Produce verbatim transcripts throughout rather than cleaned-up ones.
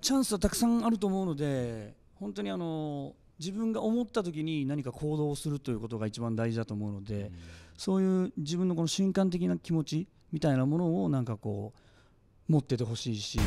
チャンスはたくさんあると思うので、本当にあの自分が思った時に何か行動をするということが一番大事だと思うので、うん、そういう自分のこの瞬間的な気持ちみたいなものをなんかこう持っててほしいし。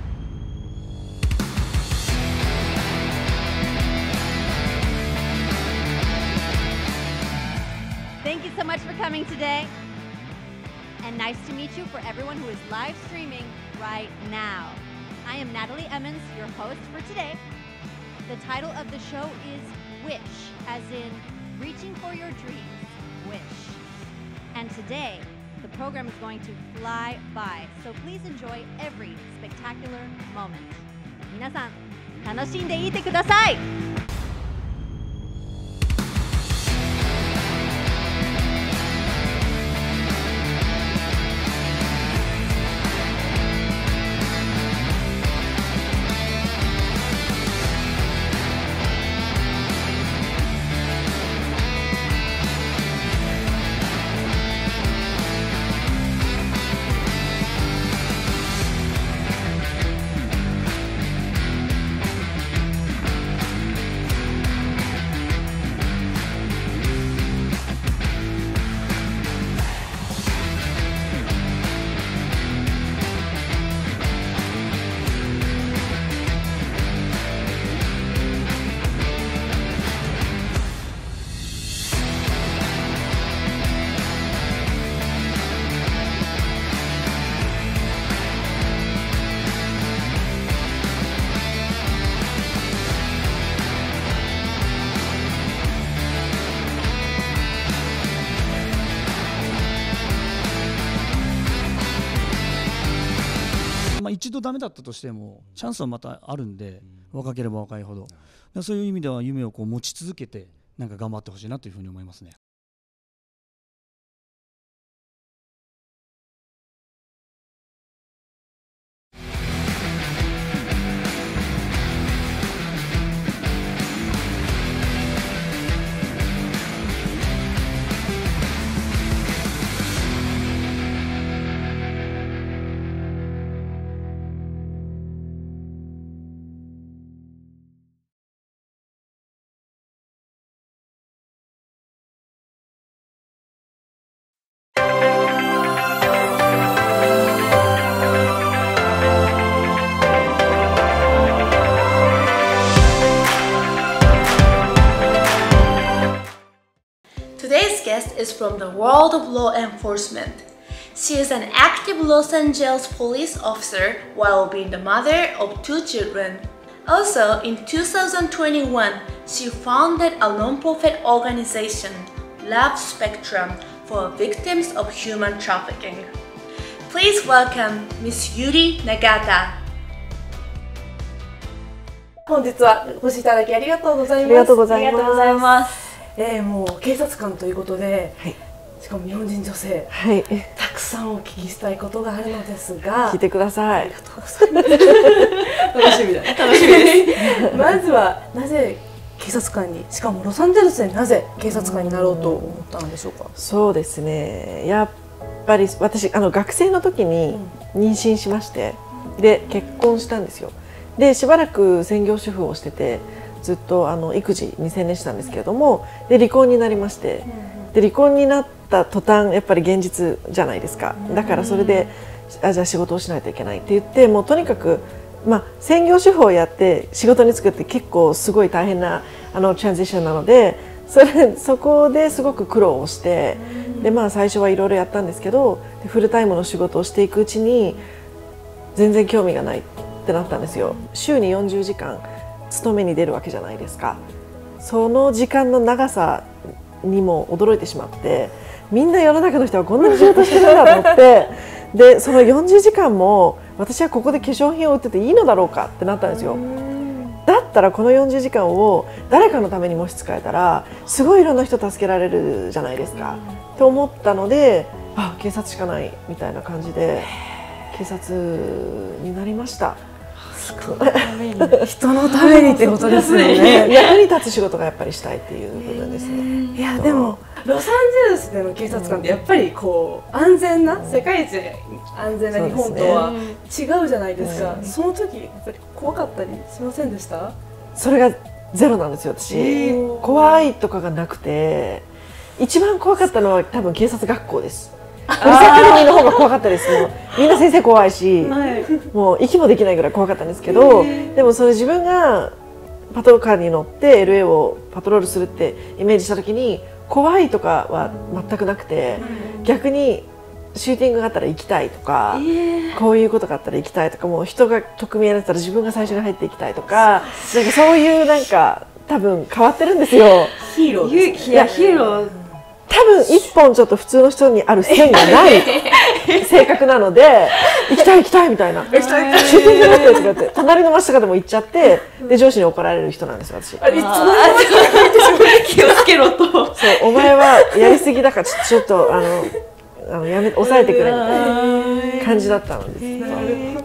Thank you so much for coming today, and nice to meet you for everyone who is live streaming right now. I am Natalie Emmons, your host for today. The title of the show is Wish, as in reaching for your dreams, wish. And today, the program is going to fly by, so please enjoy every spectacular moment. 皆さん、楽しんでいってください。 まあ一度ダメだったとしてもチャンスはまたあるんで、若ければ若いほど、そういう意味では夢をこう持ち続けてなんか頑張ってほしいなというふうに思いますね。 Today's guest is from the world of law enforcement. She is an active Los Angeles police officer while being the mother of two children. Also, in two thousand twenty-one, she founded a non-profit organization, Love Spectrum, for victims of human trafficking. Please welcome Miss Yuri Nagata. 本日はお越しいただきありがとうございます。 ありがとうございます。 ありがとうございます。えー、もう警察官ということで、はい、しかも日本人女性、はい、たくさんお聞きしたいことがあるのですが、 聞いてください。 ありがとうございます。楽しみだ。楽しみです。まずはなぜ警察官に、しかもロサンゼルスでなぜ警察官になろうと思ったんでしょうか。 そうですね。やっぱり私あの学生の時に妊娠しまして、うん、で結婚したんですよ。でしばらく専業主婦をしてて。ずっとあの育児に専念したんですけれども、で離婚になりまして、で離婚になった途端やっぱり現実じゃないですか。だからそれであじゃあ仕事をしないといけないって言って、もうとにかく、まあ、専業主婦をやって仕事に就くって結構すごい大変なあのトランジションなので、それそこですごく苦労をして、でまあ最初はいろいろやったんですけど、フルタイムの仕事をしていくうちに全然興味がないってなったんですよ。週によんじゅうじかん勤めに出るわけじゃないですか。その時間の長さにも驚いてしまって、みんな世の中の人はこんなに仕事してるんだと思ってでそのよんじゅうじかんも私はここで化粧品を売ってていいのだろうかってなったんですよ。だったらこのよんじゅうじかんを誰かのためにもし使えたらすごいいろんな人助けられるじゃないですかと思ったので、あ警察しかないみたいな感じで警察になりました。 人のためにってことですよね。 役に立つ仕事がやっぱりしたいっていう部分ですね。 いやでもロサンゼルスでの警察官ってやっぱりこう安全な、世界一安全な日本とは違うじゃないですか。その時やっぱり怖かっったりしませんでした？ それがゼロなんですよ私。怖いとかがなくて、一番怖かったのは多分警察学校です。ポリスアカデミーの方が怖かったです。もうみんな先生怖いし、はい、もう息もできないぐらい怖かったんですけど、でもそれ自分がパトカーに乗って エルエー をパトロールするってイメージした時に怖いとかは全くなくて、逆にシューティングがあったら行きたいとか、こういうことがあったら行きたいとか、もう人が匿名になったら自分が最初に入っていきたいとか、なんかそういうなんか多分変わってるんですよ。 ヒーローですね。 いやヒーロー多分一本ちょっと普通の人にある線がない性格なので、行きたい行きたいみたいな、シューティングだってとか言って隣の街とかでも行っちゃって、で上司に怒られる人なんですよ私。 あいつの気をつけろと。 そうお前はやりすぎだからちょ、ちょっとあのあのやめ抑えてくれみたいな感じだったのです。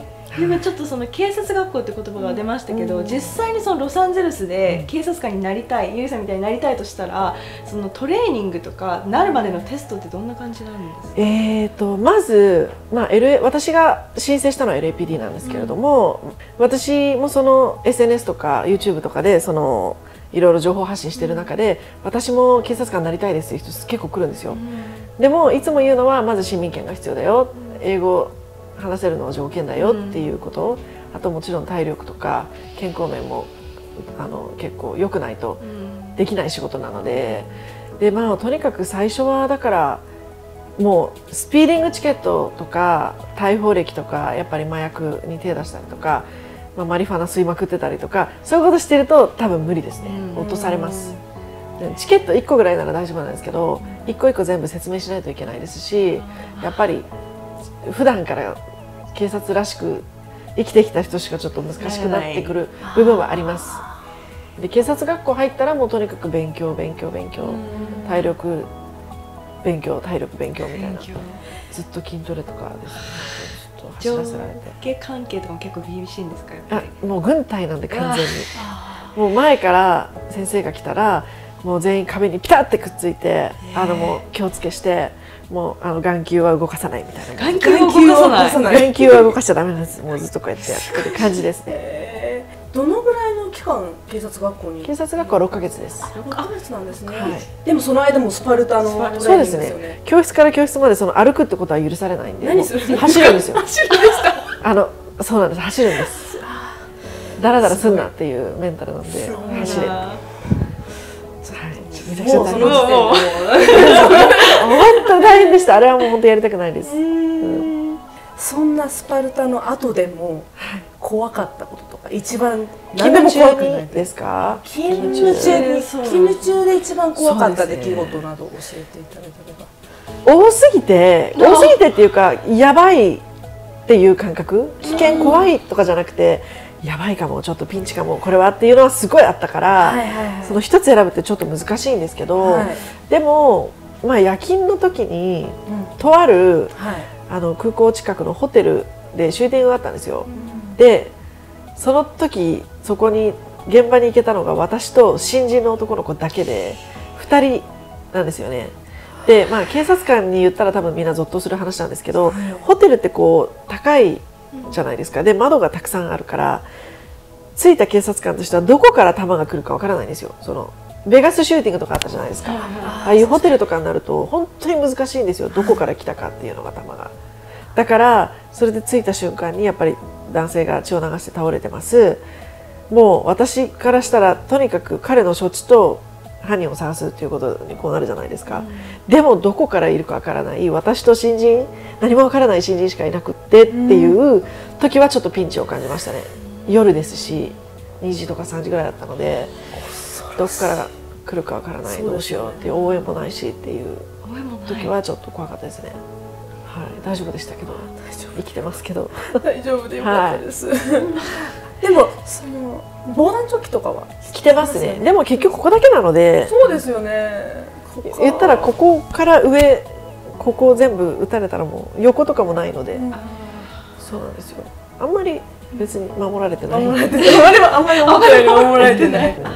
今ちょっとその警察学校って言葉が出ましたけど、うん、実際にそのロサンゼルスで警察官になりたい、ゆいさんみたいになりたいとしたら、そのトレーニングとかなるまでのテストってどんな感じなんですか？ えーとまず、まあ、エルエー 私が申請したのは エルエーピーディー なんですけれども、うん、私もその エスエヌエス とか ユーチューブ とかでそのいろいろ情報発信してる中で、うん、私も警察官になりたいですっていう人結構来るんですよ。うん、でもいつも言うのはまず市民権が必要だよ、うん、英語話せるのは条件だよっていうこと、うん、あともちろん体力とか健康面もあの結構良くないとできない仕事なので、で、まあ、とにかく最初はだからもうスピーディングチケットとか逮捕歴とかやっぱり麻薬に手出したりとか、まあ、マリファナ吸いまくってたりとかそういうことしてると多分無理ですね。落とされます。チケットいっこぐらいなら大丈夫なんですけど、一個一個全部説明しないといけないですし、やっぱり普段から警察らしく生きてきた人しかちょっと難しくなってくる部分はあります。で警察学校入ったらもうとにかく勉強勉強勉強、体力勉強体力勉強みたいな、ずっと筋トレとかですね。ちょっと走らせられて。 上下関係とかも結構厳しいんですか？やっぱりあもう軍隊なんで完全にもう前から先生が来たらもう全員壁にピタッてくっついて、あのもう気をつけして。もうあの眼球は動かさないみたいな。 眼球を動かさない。 眼球は動かしちゃダメなんです。もうずっとこうやってやってる感じですね。 えー、どのぐらいの期間警察学校に？ 警察学校はろっかげつです。 ろっかげつなんですね。はい、でもその間もスパルタのトレーニングですよね。 そうですね。教室から教室までその歩くってことは許されないんで。 何するんですか？ 走るんですよ。 走るんですか？ あのそうなんです。走るんです。だらだらすんなっていうメンタルなんで走れ。めちゃくちゃ大変でした。本当大変でした。あれはもう本当やりたくないです。うん、 そんなスパルタの後でも怖かったこととか、一番何でも怖くないですか？ 勤務中に勤務中で一番怖かった出来事など教えていただければ。 多すぎて多すぎてっていうかやばいっていう感覚、危険怖いとかじゃなくて。やばいかもちょっとピンチかもこれはっていうのはすごいあったから、その一つ選ぶってちょっと難しいんですけど、はい、でも、まあ、夜勤の時に、うん、とある、はい、あの空港近くのホテルでシューティングがあったんですよ。うん、でその時そこに現場に行けたのが私と新人の男の子だけでふたりなんですよね。で、まあ、警察官に言ったら多分みんなゾッとする話なんですけど、はい、ホテルってこう高いじゃないですか。で窓がたくさんあるから着いた警察官としてはどこから弾が来るかわからないんですよ。そのベガスシューティングとかあったじゃないですか。ああいうホテルとかになると本当に難しいんですよ。どこから来たかっていうのが弾が。だからそれで着いた瞬間にやっぱり男性が血を流して倒れてます。もう私からしたらとにかく彼の処置と犯人を探すっていうことにこうなるじゃないですか。うん、でもどこからいるかわからない私と新人何もわからない新人しかいなくってっていう時はちょっとピンチを感じましたね。夜ですしにじとかさんじぐらいだったのでどこから来るかわからない、どうしようっていう応援もないしっていう時はちょっと怖かったですね。はい、大丈夫でしたけど生きてますけど大丈夫でよかったです。はい、でもその防弾チョッキとかは着てますね。でも結局ここだけなので。 そうですよね。 言ったらここから上ここを全部撃たれたらもう横とかもないので、うん、そうなんですよ。あんまり別に守られてない。 守られてない。あんまり思ったより守られてない。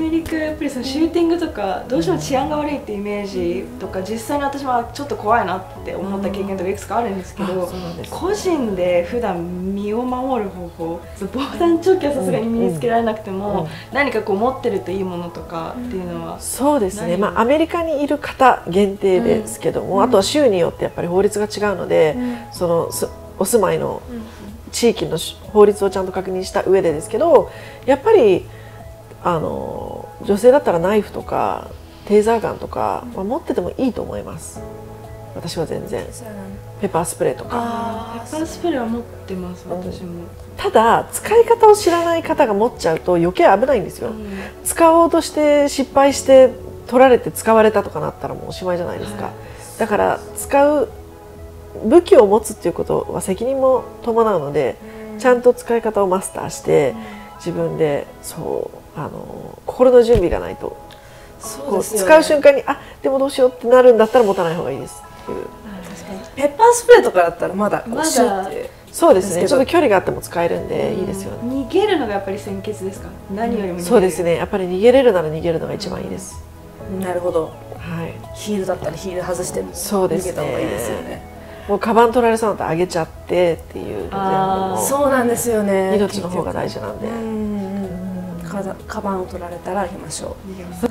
メリカやっぱりそのシューティングとかどうしても治安が悪いってイメージとか、実際に私はちょっと怖いなって思った経験とかいくつかあるんですけど、個人で普段身を守る方法、防弾チョッキはさすがに身につけられなくても、何かこう持ってるといいものとかっていうのは。 そうですね、まあ、アメリカにいる方限定ですけども、あとは州によってやっぱり法律が違うので、そのお住まいの地域の法律をちゃんと確認した上でですけど、やっぱりあの女性だったらナイフとかテーザーガンとか、まあ、持っててもいいと思います。私は全然ペッパースプレーとか。 ペッパースプレーは持ってます、私も。 ただ使い方を知らない方が持っちゃうと余計危ないんですよ、うん、使おうとして失敗して取られて使われたとかなったらもうおしまいじゃないですか、はい、だから使う武器を持つっていうことは責任も伴うので、うん、ちゃんと使い方をマスターして、うん、自分でそうあの心の準備がないと、そうですよね、使う瞬間にあでもどうしようってなるんだったら持たない方がいいですっていう。 ペッパースプレーとかだったらまだこうシュッて、 そうですね、ちょっと距離があっても使えるんでいいですよね。 逃げるのがやっぱり先決ですか？何よりも逃げる。 そうですね、やっぱり逃げれるなら逃げるのが一番いいです。 なるほど。 はい。 ヒールだったらヒール外してそうですね、 逃げた方がいいですよね。 もうカバン取られそうだったら上げちゃってっていうので、 そうなんですよね。 命の方が大事なんで。 カバンを取られたら上げましょう。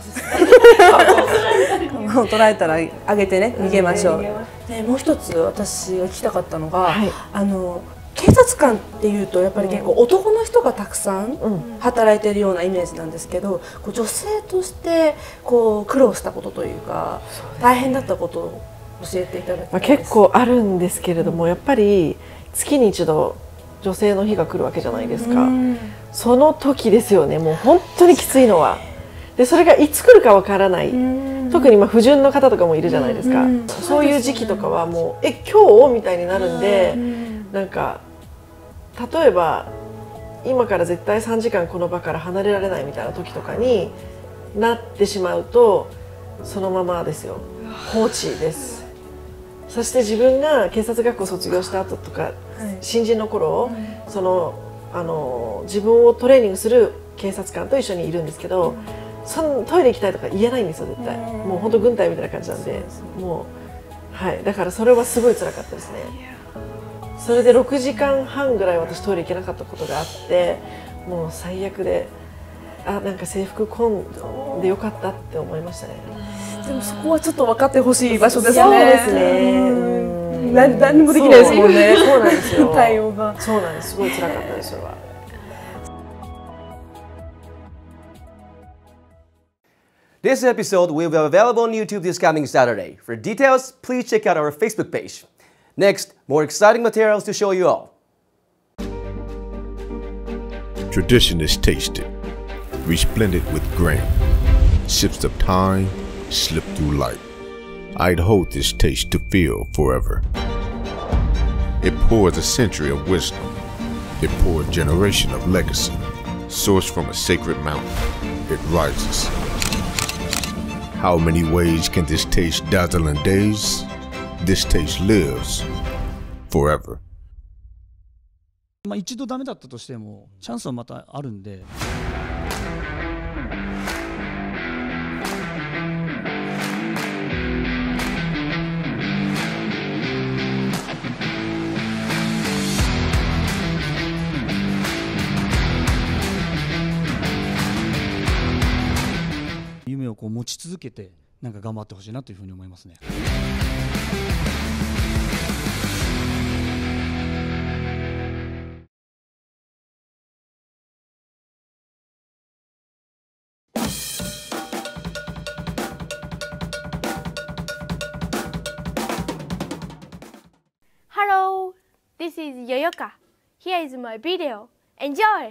カバンを取られたら上げてね逃げましょう。でもう一つ私が聞きたかったのが、はい、あの警察官っていうとやっぱり結構男の人がたくさん働いているようなイメージなんですけど、こう女性としてこう苦労したことというか大変だったことを教えていただきたいです。 まあ結構あるんですけれども、やっぱり月に一度女性の日が来るわけじゃないですか。その時ですよね、もう本当にきついのは。でそれがいつ来るかわからない、特にまあ不純の方とかもいるじゃないですか。そういう時期とかはもうえ今日みたいになるんで、なんか例えば今から絶対さんじかんこの場から離れられないみたいな時とかになってしまうと、そのままですよ、放置です。そして自分が警察学校卒業した後とか、新人の頃、そのあの自分をトレーニングする警察官と一緒にいるんですけど、そのトイレ行きたいとか言えないんですよ絶対。もう本当軍隊みたいな感じなんで、もうはい、だからそれはすごい辛かったですね。それでろくじかんはんぐらい私トイレ行けなかったことがあって、もう最悪で、あなんか制服混んでよかったって思いましたね。 でもそこはちょっと分かってほしい場所ですよね。 そうですね。 何何もできないですもんね。 そうなんですよ。 対応が。 そうなんです。すごい辛かったですそれは。 This episode will be available on YouTube this coming Saturday. For details, please check out our Facebook page. Next, more exciting materials to show you all. Tradition is tasted, resplendent with grain. Sips of time slip through light. I'd hold this taste to feel forever. It pours a century of wisdom. It pours a generation of legacy. Sourced from a sacred mountain, it rises. How many ways can this taste dazzle in days? This taste lives forever. まあ一度ダメだったとしてもチャンスはまたあるんで。夢をこう持ち続けてなんか頑張ってほしいなというふうに思いますね。 Hello, this is Yoyoka. Here is my video. Enjoy!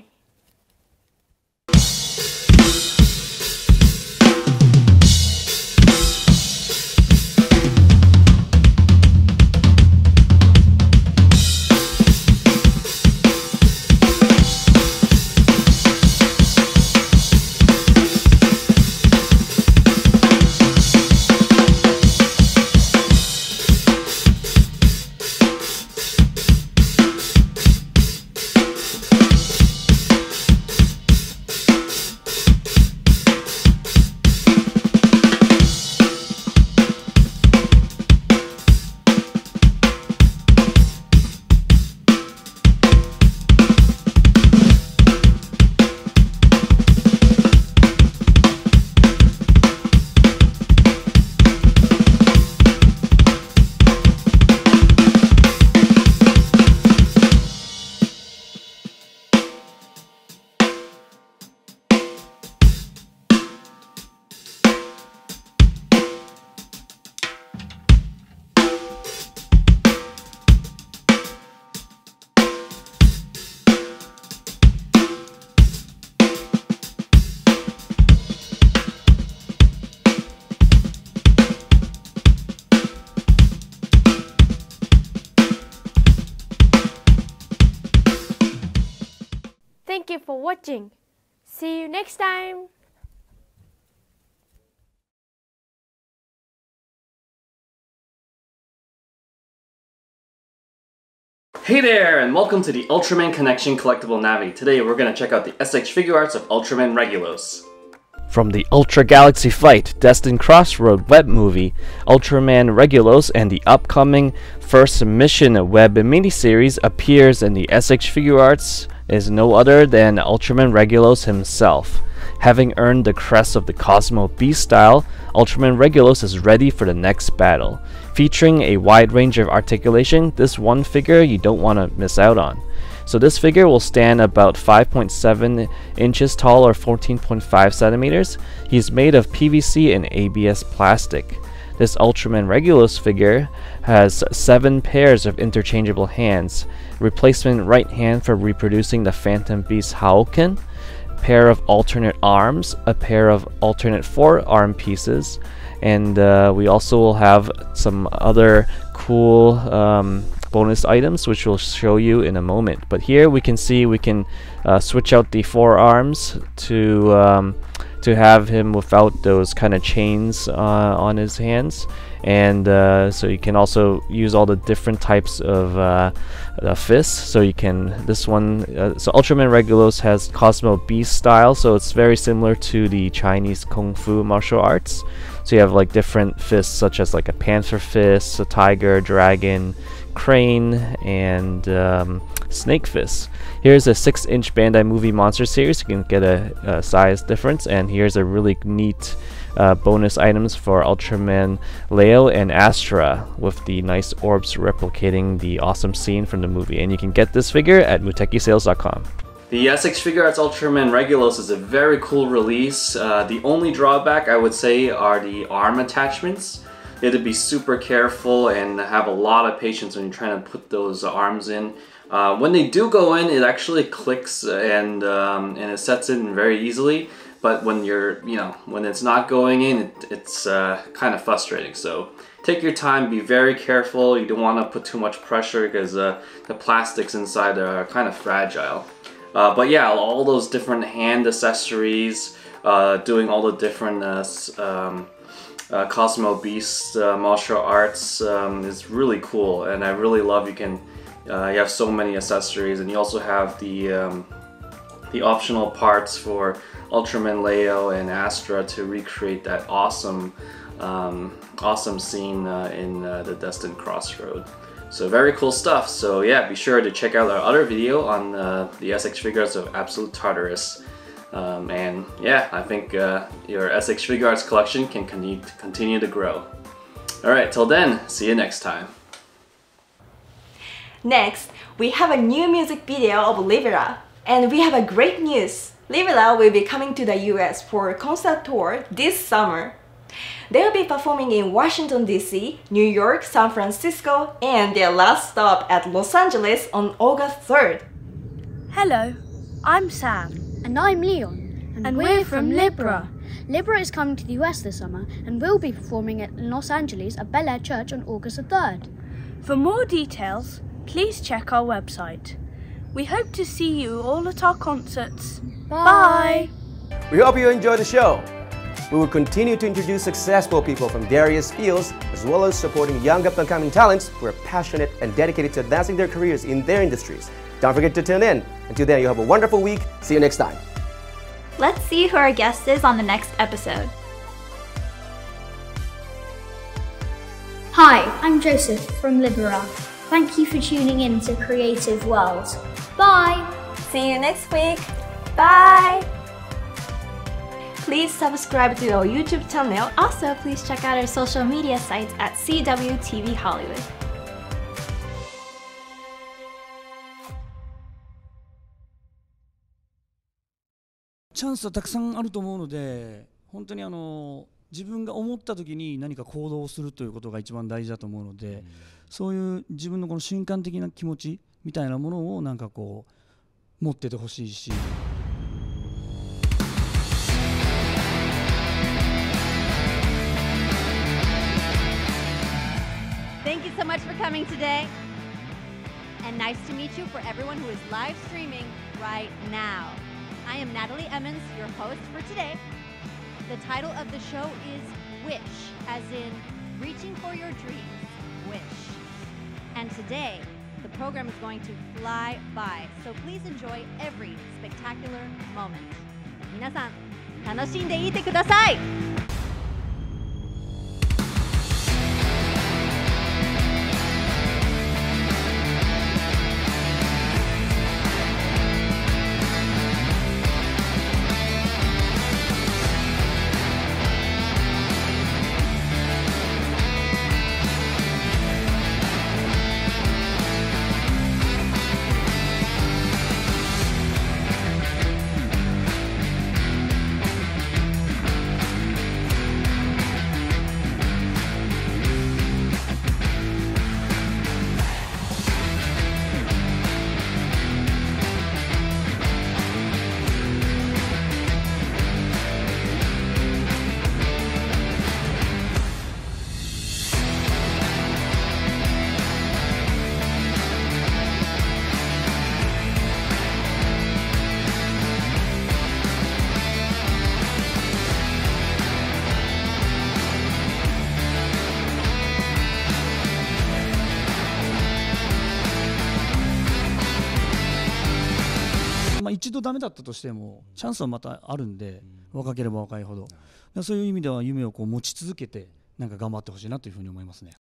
watching. See you next time. Hey there, and welcome to the Ultraman Connection Collectible Navi. Today we're going to check out the S H Figure Arts of Ultraman Regulos. From the Ultra Galaxy Fight, Destined Crossroad web movie, Ultraman Regulos and the upcoming First Mission web miniseries appears in the S H Figure Arts is no other than Ultraman Regulos himself. Having earned the crest of the Cosmo Beast style, Ultraman Regulos is ready for the next battle. Featuring a wide range of articulation, this one figure you don't want to miss out on. So this figure will stand about five point seven inches tall or fourteen point five centimeters. He's made of P V C and A B S plastic. This Ultraman Regulos figure has seven pairs of interchangeable hands, replacement right hand for reproducing the Phantom Beast Haoken, pair of alternate arms, a pair of alternate forearm pieces, and uh, we also will have some other cool um, bonus items which we'll show you in a moment. But here we can see we can uh, switch out the forearms to um, to have him without those kind of chains uh, on his hands, and uh, so you can also use all the different types of uh, uh, fists. So you can this one uh, so Ultraman Regulos has Cosmo Beast style, so it's very similar to the Chinese Kung Fu martial arts. So you have like different fists such as like a panther fist, a tiger, dragon, crane, and um, snake fist. Here's a six inch Bandai Movie Monster Series. You can get a, a size difference, and here's a really neat uh, bonus items for Ultraman Leo and Astra with the nice orbs replicating the awesome scene from the movie. And you can get this figure at muteki sales dot com. The S H Figure Arts Ultraman Regulos is a very cool release. Uh, the only drawback I would say are the arm attachments. You have to be super careful and have a lot of patience when you're trying to put those arms in. Uh, when they do go in, it actually clicks and um, and it sets in very easily. But when you're, you know, when it's not going in, it, it's uh, kind of frustrating. So take your time, be very careful. You don't want to put too much pressure because uh, the plastics inside are kind of fragile. Uh, but yeah, all those different hand accessories, uh, doing all the different uh, um, uh, Cosmo Beast uh, martial arts um, is really cool, and I really love you can uh, you have so many accessories, and you also have the um, the optional parts for Ultraman Leo and Astra to recreate that awesome um, awesome scene uh, in uh, the Destined Crossroad. So very cool stuff. So yeah, be sure to check out our other video on uh, the S H Figure Arts of Absolute Tartarus. Um, and yeah, I think uh, your S H Figure Arts collection can continue to, continue to grow. Alright, till then, see you next time. Next, we have a new music video of Libera. And we have a great news. Libera will be coming to the U S for a concert tour this summer. They will be performing in Washington D C, New York, San Francisco, and their last stop at Los Angeles on August third. Hello, I'm Sam. And I'm Leon. And, and we're, we're from Libera. Libera is coming to the U S this summer and will be performing at Los Angeles at Bel Air Church on August the third. For more details, please check our website. We hope to see you all at our concerts. Bye! Bye. We hope you enjoy the show. We will continue to introduce successful people from various fields, as well as supporting young up-and-coming talents who are passionate and dedicated to advancing their careers in their industries. Don't forget to tune in. Until then, you have a wonderful week. See you next time. Let's see who our guest is on the next episode. Hi, I'm Joseph from Libera. Thank you for tuning in to Creative World. Bye! See you next week. Bye! Please subscribe to our YouTube channel. Also, please check out our social media sites at C W T V Hollywood. チャンスはたくさんあると思うので、本当にあの自分が思った時に何か行動をするということが一番大事だと思うので、うん、そういう自分のこの瞬間的な気持ちみたいなものをなんかこう持っててほしいし。 Thank you so much for coming today. And nice to meet you for everyone who is live streaming right now. I am Natalie Emmons, your host for today. The title of the show is Wish, as in reaching for your dreams, wish. And today, the program is going to fly by, so please enjoy every spectacular moment. 皆さん、楽しんでいってください。 まあ一度ダメだったとしてもチャンスはまたあるんで、若ければ若いほど、そういう意味では夢をこう持ち続けてなんか頑張ってほしいなというふうに思いますね。